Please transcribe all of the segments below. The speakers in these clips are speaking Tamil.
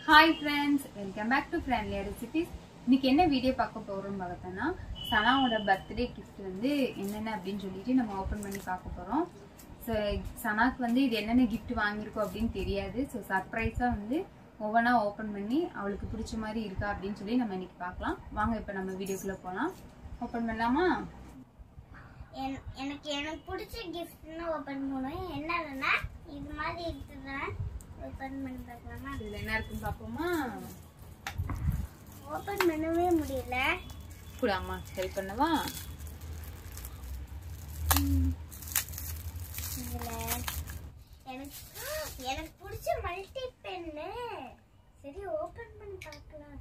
Hi friends, welcome back to Friendly Recipes. இன்னைக்கு என்ன வீடியோ பார்க்க போறோம்னு பார்த்தனா சனாவோட பர்த்டே gift வந்து என்னென்ன அப்படினு சொல்லிட்டு நம்ம ஓபன் பண்ணி பார்க்க போறோம். சோ சனாக்கு வந்து இது என்னென்ன gift வாங்கிருக்கோம் அப்படினு தெரியாது. சோ சர்ப்ரைஸா வந்து ஒவ்வொண்ணா ஓபன் பண்ணி அவளுக்கு பிடிச்ச மாதிரி இருக்கா அப்படினு சொல்லி நம்ம இன்னைக்கு பார்க்கலாம். வாங்க இப்போ நம்ம வீடியோக்குள்ள போலாம். ஓபன் பண்ணலாமா? எனக்கு பிடிச்ச giftனா ஓபன் பண்ணுவேன். என்னன்னா இது மாதிரி இருக்குதா ஓபன் பண்ணி பார்க்கலாமா? இதுல என்ன இருக்குன்னு பாப்போமா? ஓபன் பண்ணவே முடியல. கூட அம்மா ஹெல்ப் பண்ணவா? இதுல எனக்கு பிடிச்ச மல்டி பென். சரி ஓபன் பண்ணி பார்க்கலாம்.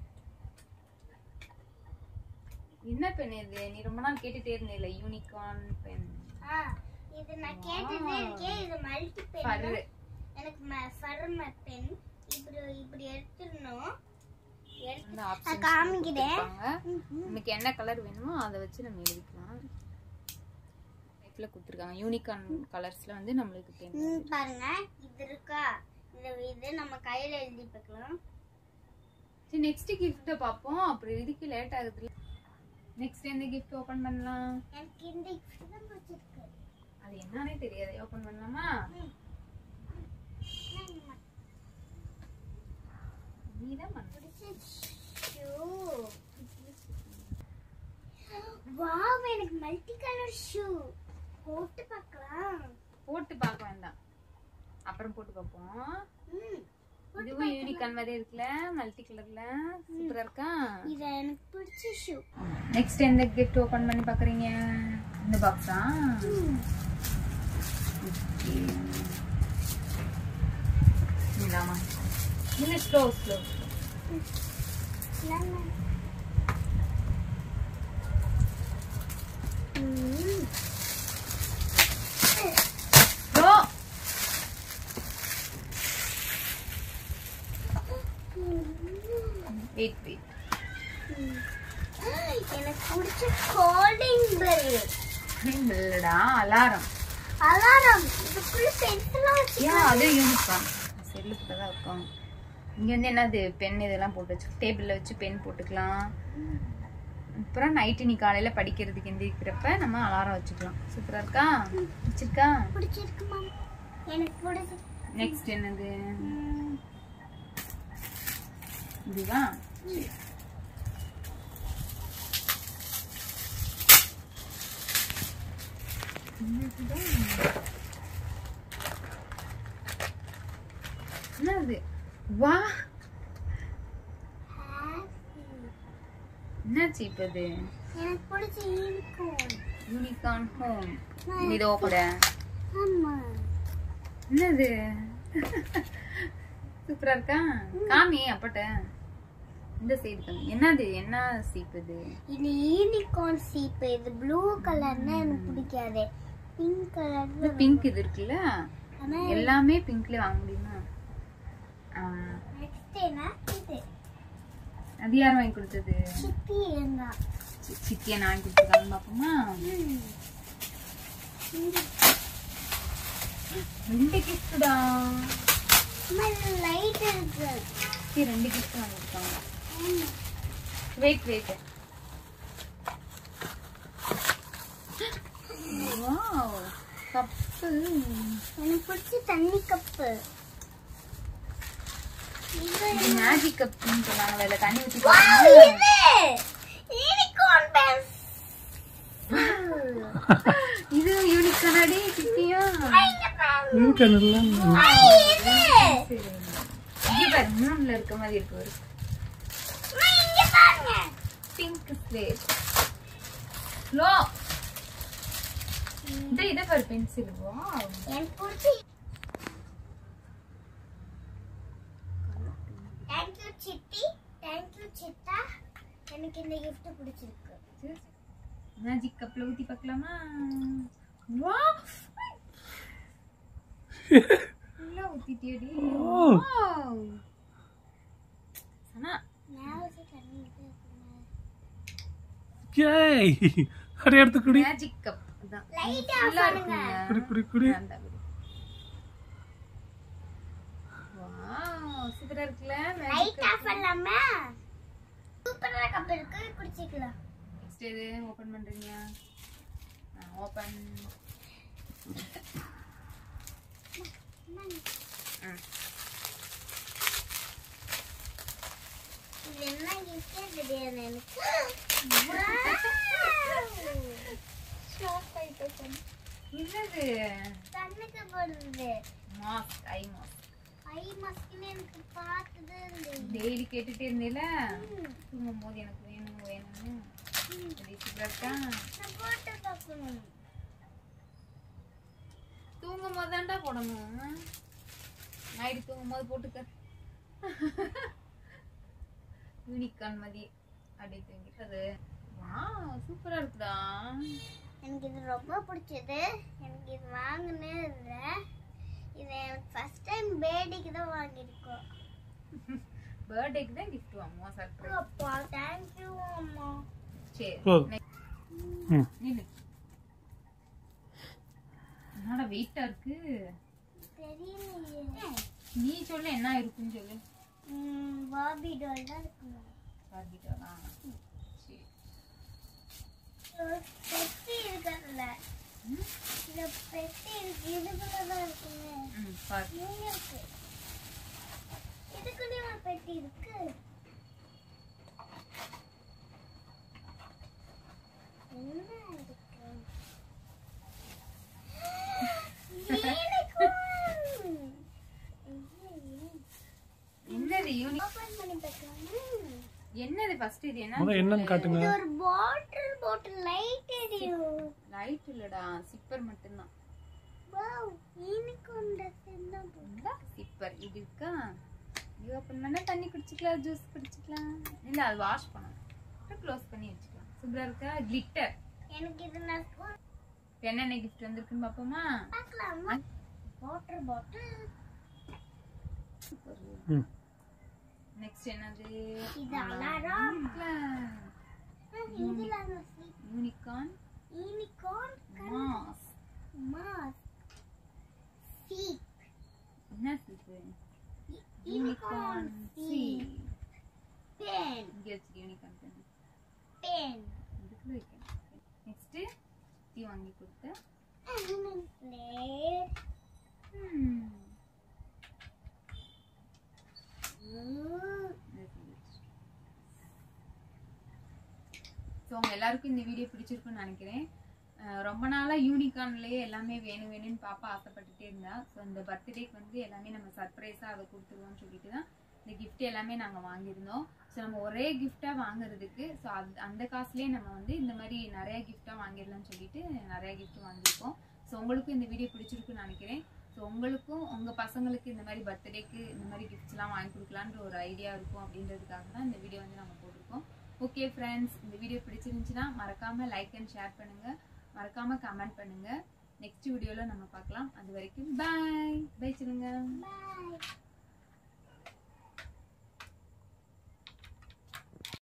என்ன பென் இது? நீ ரொம்ப நாள் கேட்டுட்டே இருந்தேல யூனிகார்ன் பென். இது நான் கேட்டுட்டே இருக்கேன். இது மல்டி பென். எனக்கு ஃபர்ம பென் இப்படி எடுத்துறணும். அந்த ஆப்ஷன் காமிக்கிறேன். உங்களுக்கு என்ன கலர் வேணுமோ அத வச்சு நம்ம எழுதிக்கலாம். டைப்ல கொடுத்திருக்காங்க. யூனிகார்ன் கலர்ஸ்ல வந்து நமக்கு பென் பாருங்க. இது இருக்கா? இது நம்ம கையில எழுதி பார்க்கலாம். சரி நெக்ஸ்ட் gift பாப்போம். அப்புறம் இதுக்கு லேட் ஆகுது. நெக்ஸ்ட் என்ன gift ஓபன் பண்ணலாம்? எனக்கு இந்த gift தான் பிடிச்சிருக்கு. அது என்னன்னே தெரியாது. ஓபன் பண்ணலாமா? நீதான் வாவ், எனக்கு மல்டி கலர் ஷூ. போட்டு பார்க்கலாம். போட்டு பார்க்க வேண்டாம், அப்புறம் போட்டு பார்ப்போம். இதுவும் யூனிகார்ன் மாதிரி இருக்குல, மல்டி கலர்ல சூப்பரா இருக்கா. இது எனக்கு பிடிச்ச ஷூ. நெக்ஸ்ட் எந்த gift ஓபன் பண்ணி பார்க்கறீங்க? இந்த பாக்ஸா? இல்லாமா இல்ல ஸ்லோ வெயிட் எனக்கு பிடிச்ச காலிங் பெல். இல்லடா, அலாரம். இதுக்குள்ள பென்சிலா வச்சு. அது யூனிகார்ன் செல்லுக்கு தான் இருக்கும். இங்க வந்து என்னது பென் இதெல்லாம் போட்டு வச்சு டேபிள்ல வச்சு பென் போட்டுக்கலாம். அப்புறம் நைட்டு நீ காலையில படிக்கிறதுக்கு எந்திரிக்கிறப்ப நம்ம அலாரம் வச்சுக்கலாம். சூப்பரா இருக்கா? பிடிச்சிருக்கு மாம். எனக்கு பிடிச்சு. நெக்ஸ்ட் என்னது? இதுவா? என்னது? வா, என்னாச்சு இப்ப இது? எனக்கு பிடிச்ச யூனிகார்ன் ஹோம். இது ஓபட. ஆமா. என்னது? சூப்பரா இருக்கா? காமி அப்பட்ட இந்த சைடு காமி. என்னது? என்ன சீப் இது? இது யூனிகார்ன் சீப். இது ப்ளூ கலர்னா எனக்கு பிடிக்காது. பிங்க் கலர்ல. பிங்க் இது இருக்குல்ல, எல்லாமே பிங்க்ல வாங்க முடியுமா? நெக்ஸ்ட் என்ன இது? அது யார் வாங்கி கொடுத்தது? சித்தி எங்க? சித்தியை நான் கொடுத்துருக்காங்க. பாப்போமா? ரெண்டு கிஃப்டா. லைட் இருக்கு. சரி ரெண்டு கிஃப்ட் வாங்கிருக்காங்க. Wait wow, cup. எனக்கு பிடிச்ச தண்ணி கப்பு. இது மேஜிக் கப்னு சொன்னாங்க. அதுல தண்ணி ஊத்தி யூனிகார்ன் பென். இது யூனிகார்ன் கிட்டியா? யூனிகார்ன் இல்ல. இது இங்க பாரு, மூணுல இருக்க மாதிரி இருக்கு. ஒரு இங்க பாருங்க. Pink slate. லோ இத பாரு, பென்சில். வாவ், எனக்கு பிடிச்ச. Thank you சித்தி. Thank you Siddha. எனக்கு இந்த gift பிடிச்சிருக்கு. மேஜிக் கப்ல ஊத்தி பார்க்கலாமா? வாவ், நல்லா ஊத்திட்டியடி. வாவ் சனா, நான் வந்து தண்ணி ஊத்துறேன். ஏய், அட எடுத்து குடி. மேஜிக் கப் அதான். லைட் ஆஃப் பண்ணுங்க. குடி. வாவ், சூப்பரா இருக்குல. லைட் இப்ப இருக்க குடிச்சிக்கலாம். நெக்ஸ்ட் எது ஓபன் பண்றீங்க? ஓபன். இது என்ன கிஃப்டே தெரியாது எனக்கு. ஷாக் ஆயிட்டேன். என்னது? கண்ணுக்கு போடுறது. Mask, eye mask. ஐ மாஸ்க்னு எனக்கு பார்த்தது இல்லை. டெய்லி கேட்டுட்டே இருந்தேல, தூங்கும் போது எனக்கு வேணும் வேணும்னு. நான் போட்டு பார்க்கணும். தூங்கும் போது தான்டா போடணும். நைட்டு தூங்கும் போது போட்டுக்க. யூனிகார்ன் மாதிரி அப்படியே தூங்கிட்டு அது. சூப்பரா இருக்குடா. எனக்கு இது ரொம்ப பிடிச்சது. எனக்கு இது வாங்கினே இல்லை. இது எனக்கு ஃபர்ஸ்ட் டைம் பேர்த்டேக்கு தான் வாங்கியிருக்கோம். பர்த்டேக்கு தான் கிஃப்ட் வாங்குவோம். சர்ப்ரைஸ். அப்பா தேங்க் யூ அம்மா. சரி போதும். நில்லு. என்னடா வெயிட்டா இருக்கு? தெரியலையே. நீ சொல்லு என்ன இருக்குன்னு சொல்லு. பாபி டால் தான் இருக்குமா? பார்பி டாலா? சரி. பெட்டி இருக்குல்ல, இந்த பெட்டி இருக்கு. இதுக்குள்ளதான் இருக்குமே. பாரு. இங்க இருக்கு. இதுக்குள்ளே ஒரு பெட்டி இருக்கு. என்ன இருக்கு? என்னது யூனிக்? ஓபன் பண்ணி பார்க்கலாமா? என்னது ஃபர்ஸ்ட் இது என்ன? முத என்னன்னு காட்டுங்க. இது ஒரு பாட்டில் லைட் எரியும். லைட் இல்லடா, சிப்பர் மட்டும் தான். வாவ், எனக்கு இந்த சின்ன இந்த சிப்பர் இது இருக்கா? இது ஓபன் பண்ணா தண்ணி குடிச்சுக்கலாம், ஜூஸ் குடிச்சுக்கலாம். இல்ல அது வாஷ் பண்ணணும். க்ளோஸ் பண்ணி வச்சுக்கலாம். சூப்பரா இருக்கா? கிளிட்டர். எனக்கு இது நான் என்னென்ன கிஃப்ட் வந்திருக்குன்னு பாப்போமா? பார்க்கலாமா? Water bottle. நெக்ஸ்ட் என்னது? இது அலாரம். இதுல யூனிகார்ன் யூனிகார்ன் மாஸ். மாஸ் சீப். என்ன சீப்பு? யூனிகார்ன் சீப். பென். இங்க வச்சு யூனிகார்ன் பென். பென். இதுக்குள்ள வைக்கணும். நெக்ஸ்ட் டீ வாங்கி கொடுத்த பிளேட். ஸோ உங்க எல்லாருக்கும் இந்த வீடியோ பிடிச்சிருக்குன்னு நினைக்கிறேன். ரொம்ப நாளா யூனிகார்ன்லயே எல்லாமே வேணும் வேணும்னு பாப்பா ஆசைப்பட்டுட்டே இருந்தா. ஸோ இந்த பர்த்டேக்கு வந்து எல்லாமே நம்ம சர்ப்ரைஸா அதை கொடுத்துருவோம்னு சொல்லிட்டு தான் இந்த கிஃப்ட் எல்லாமே நாங்கள் வாங்கியிருந்தோம். ஸோ நம்ம ஒரே கிஃப்டா வாங்குறதுக்கு ஸோ அந்த காசுலேயே நம்ம வந்து இந்த மாதிரி நிறைய கிஃப்டா வாங்கிடலாம்னு சொல்லிட்டு நிறைய கிஃப்ட் வாங்கியிருக்கோம். ஸோ உங்களுக்கும் இந்த வீடியோ பிடிச்சிருக்குன்னு நினைக்கிறேன். ஸோ உங்களுக்கும் உங்கள் பசங்களுக்கு இந்த மாதிரி பர்த்டேக்கு இந்த மாதிரி கிஃப்ட்ஸ்லாம் வாங்கி கொடுக்கலான்ற ஒரு ஐடியா இருக்கும் அப்படின்றதுக்காக தான் இந்த வீடியோ வந்து நம்ம போட்டிருக்கோம். ஓகே ஃப்ரெண்ட்ஸ், இந்த வீடியோ பிடிச்சிருந்துச்சுன்னா மறக்காமல் லைக் அண்ட் ஷேர் பண்ணுங்கள், மறக்காமல் கமெண்ட் பண்ணுங்கள். நெக்ஸ்ட் வீடியோவில் நம்ம பார்க்கலாம். அது வரைக்கும் பாய். பை சொல்லுங்க. Bye.